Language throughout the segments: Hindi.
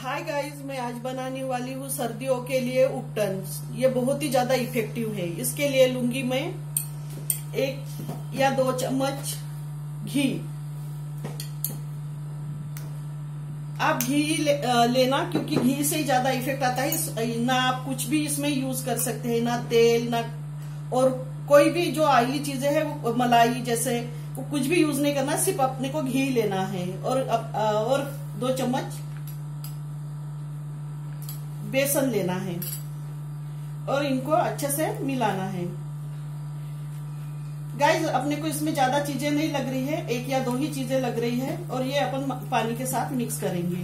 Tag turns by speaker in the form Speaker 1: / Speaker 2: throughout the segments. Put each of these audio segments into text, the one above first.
Speaker 1: हाय गाइस, मैं आज बनाने वाली हूँ सर्दियों के लिए उपटन। ये बहुत ही ज्यादा इफेक्टिव है। इसके लिए लूंगी मैं 1 या 2 चम्मच घी। आप घी लेना, क्योंकि घी से ही ज्यादा इफेक्ट आता है। ना आप कुछ भी इसमें यूज कर सकते हैं, ना तेल ना और कोई भी जो ऑयली चीजें है वो मलाई जैसे वो कुछ भी यूज नहीं करना, सिर्फ अपने को घी लेना है। और 2 चम्मच बेसन लेना है और इनको अच्छे से मिलाना है। गाइस, अपने को इसमें ज्यादा चीजें नहीं लग रही है, 1 या 2 ही चीजें लग रही है। और ये अपन पानी के साथ मिक्स करेंगे।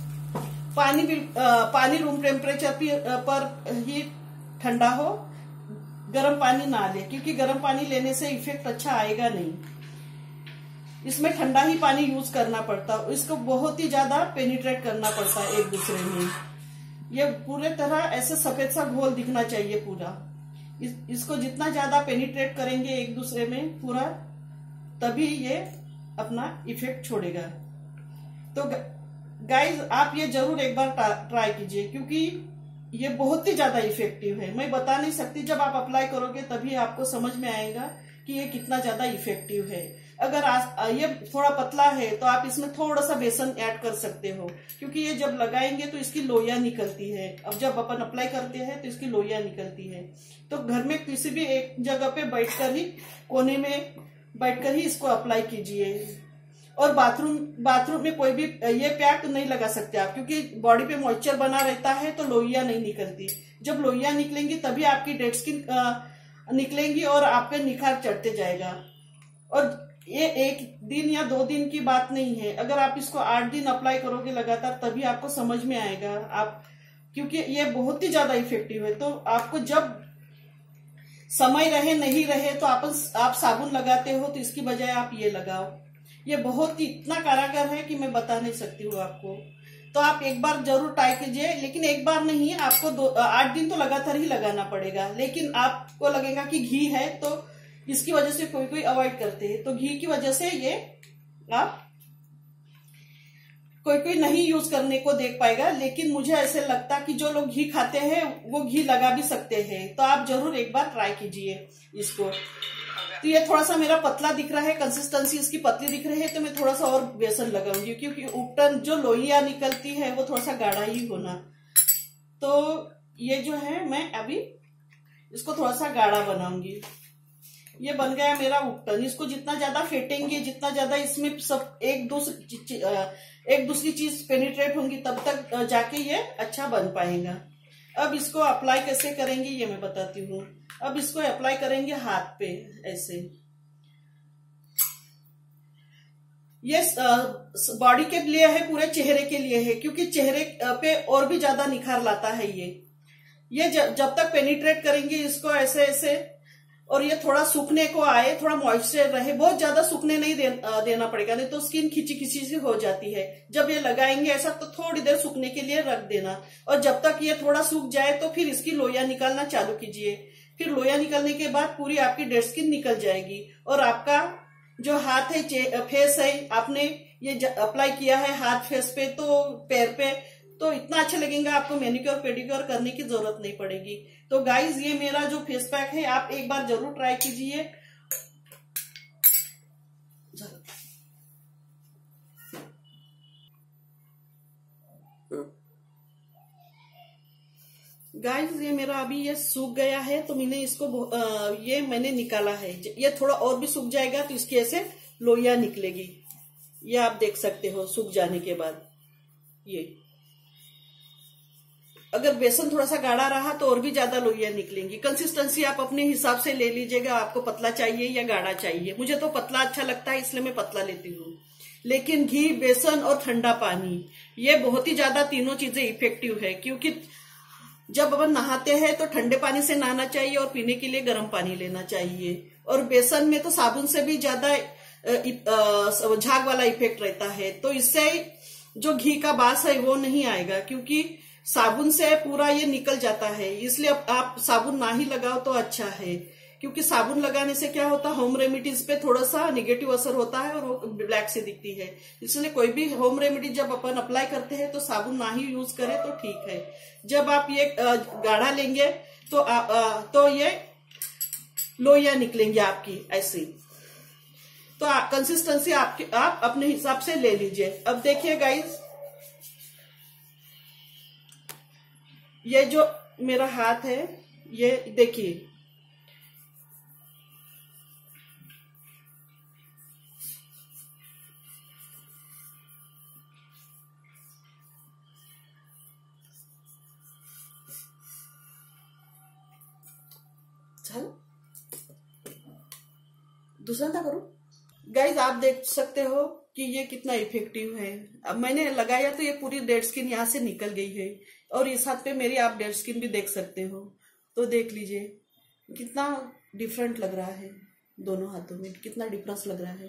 Speaker 1: पानी रूम टेम्परेचर पर ही ठंडा हो, गर्म पानी ना ले, क्योंकि गर्म पानी लेने से इफेक्ट अच्छा आएगा नहीं। इसमें ठंडा ही पानी यूज करना पड़ता है। इसको बहुत ही ज्यादा पेनिट्रेट करना पड़ता है एक दूसरे में। ये पूरे तरह ऐसे सफेद सा घोल दिखना चाहिए पूरा। इसको जितना ज्यादा पेनिट्रेट करेंगे एक दूसरे में पूरा, तभी ये अपना इफेक्ट छोड़ेगा। तो गाइज, आप ये जरूर एक बार ट्राई कीजिए, क्योंकि ये बहुत ही ज्यादा इफेक्टिव है। मैं बता नहीं सकती, जब आप अप्लाई करोगे तभी आपको समझ में आएगा कि ये कितना ज्यादा इफेक्टिव है। अगर ये थोड़ा पतला है तो आप इसमें थोड़ा सा बेसन ऐड कर सकते हो, क्योंकि ये जब लगाएंगे तो इसकी लोइयां निकलती है। अब जब अपन अप्लाई करते हैं तो इसकी लोइयां निकलती है। तो घर में किसी भी एक जगह पे बैठकर ही, कोने में बैठकर ही इसको अप्लाई कीजिए। और बाथरूम में कोई भी ये पैक नहीं लगा सकते आप, क्योंकि बॉडी पे मॉइस्चर बना रहता है तो लोइयां नहीं निकलती। जब लोइयां निकलेंगी तभी आपकी डेड स्किन निकलेंगी और आपके निखार चढ़ते जाएगा। और ये 1 दिन या 2 दिन की बात नहीं है। अगर आप इसको 8 दिन अप्लाई करोगे लगातार, तभी आपको समझ में आएगा। क्योंकि ये बहुत ही ज्यादा इफेक्टिव है। तो आपको जब समय रहे नहीं रहे तो आप साबुन लगाते हो, तो इसकी बजाय आप ये लगाओ। ये बहुत ही इतना कारगर है कि मैं बता नहीं सकती हूँ आपको। तो आप एक बार जरूर ट्राई कीजिए, लेकिन एक बार नहीं, आपको 8 दिन तो लगातार ही लगाना पड़ेगा। लेकिन आपको लगेगा कि घी है, तो इसकी वजह से कोई अवॉइड करते हैं। तो घी की वजह से ये आप कोई नहीं यूज करने को देख पाएगा। लेकिन मुझे ऐसे लगता कि जो लोग घी खाते हैं वो घी लगा भी सकते हैं। तो आप जरूर एक बार ट्राई कीजिए इसको। तो ये थोड़ा सा मेरा पतला दिख रहा है, कंसिस्टेंसी इसकी पतली दिख रही है, तो मैं थोड़ा सा और बेसन लगाऊंगी, क्योंकि उपटन जो लोइयां निकलती है वो थोड़ा सा गाढ़ा ही होना। तो ये जो है, मैं अभी इसको थोड़ा सा गाढ़ा बनाऊंगी। ये बन गया मेरा उपटन। इसको जितना ज्यादा फेंटेंगे, जितना ज्यादा इसमें सब एक दूसरी चीज पेनिट्रेट होंगी, तब तक जाके ये अच्छा बन पाएगा। अब इसको अप्लाई कैसे करेंगे ये मैं बताती हूँ। अब इसको अप्लाई करेंगे हाथ पे ऐसे। ये बॉडी के लिए है, पूरे चेहरे के लिए है, क्योंकि चेहरे पे और भी ज्यादा निखार लाता है ये जब तक पेनिट्रेट करेंगे इसको ऐसे ऐसे, और ये थोड़ा सूखने को आए, थोड़ा मॉइस्चर रहे, बहुत ज्यादा सूखने नहीं देना पड़ेगा, नहीं तो स्किन खिंची सी हो जाती है। जब ये लगाएंगे ऐसा, तो थोड़ी देर सूखने के लिए रख देना। और जब तक ये थोड़ा सूख जाए तो फिर इसकी लोइयां निकालना चालू कीजिए। फिर लोइयां निकलने के बाद पूरी आपकी डेड स्किन निकल जाएगी। और आपका जो हाथ है, फेस है, आपने ये अप्लाई किया है हाथ फेस पे, तो पैर पे, तो इतना अच्छा लगेगा, आपको मैनिक्योर पेडिक्योर करने की जरूरत नहीं पड़ेगी। तो गाइज, ये मेरा जो फेस पैक है, आप एक बार जरूर ट्राई कीजिए। गाइज, ये मेरा अभी ये सूख गया है, तो मैंने इसको ये मैंने निकाला है। ये थोड़ा और भी सूख जाएगा तो इसकी ऐसे लोइयां निकलेगी। ये आप देख सकते हो सूख जाने के बाद। ये अगर बेसन थोड़ा सा गाढ़ा रहा तो और भी ज्यादा लोइयां निकलेंगी। कंसिस्टेंसी आप अपने हिसाब से ले लीजिएगा, आपको पतला चाहिए या गाढ़ा चाहिए। मुझे तो पतला अच्छा लगता है, इसलिए मैं पतला लेती हूँ। लेकिन घी, बेसन और ठंडा पानी, ये बहुत ही ज्यादा तीनों चीजें इफेक्टिव है। क्योंकि जब अपन नहाते हैं तो ठंडे पानी से नहाना चाहिए और पीने के लिए गर्म पानी लेना चाहिए। और बेसन में तो साबुन से भी ज्यादा झाग वाला इफेक्ट रहता है। तो इससे जो घी का बास है वो नहीं आएगा, क्योंकि साबुन से पूरा ये निकल जाता है। इसलिए आप साबुन ना ही लगाओ तो अच्छा है। क्योंकि साबुन लगाने से क्या होता है, होम रेमेडीज पे थोड़ा सा निगेटिव असर होता है और वो ब्लैक से दिखती है। इसलिए कोई भी होम रेमेडी जब अपन अप्लाई करते हैं तो साबुन ना ही यूज करें तो ठीक है। जब आप ये गाढ़ा लेंगे तो ये लोइयां निकलेंगी आपकी ऐसी। तो कंसिस्टेंसी आप अपने हिसाब से ले लीजिए। अब देखिए गाइस, ये जो मेरा हाथ है, ये देखिए, चल दूसरा था करूं। गाइज आप देख सकते हो कि ये कितना इफेक्टिव है। अब मैंने लगाया तो ये पूरी डेड स्किन यहाँ से निकल गई है, और इस हाथ पे मेरी आप डेड स्किन भी देख सकते हो। तो देख लीजिए कितना डिफरेंट लग रहा है, दोनों हाथों में कितना डिफरेंस लग रहा है।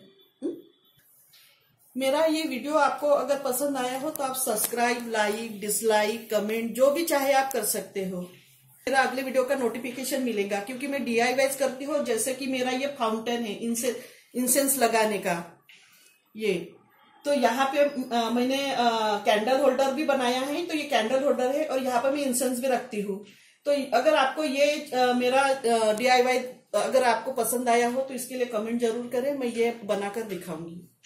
Speaker 1: मेरा ये वीडियो आपको अगर पसंद आया हो तो आप सब्सक्राइब, लाइक, डिसलाइक, कमेंट जो भी चाहे आप कर सकते हो। मेरा अगले वीडियो का नोटिफिकेशन मिलेगा, क्योंकि मैं DIY करती हूँ। जैसे कि मेरा ये फाउंटेन है इंसेंस लगाने का, ये तो यहाँ पे मैंने कैंडल होल्डर भी बनाया है। तो ये कैंडल होल्डर है और यहाँ पे मैं इंसेंस भी रखती हूँ। तो अगर आपको ये मेरा DIY अगर आपको पसंद आया हो तो इसके लिए कमेंट जरूर करें, मैं ये बनाकर दिखाऊंगी।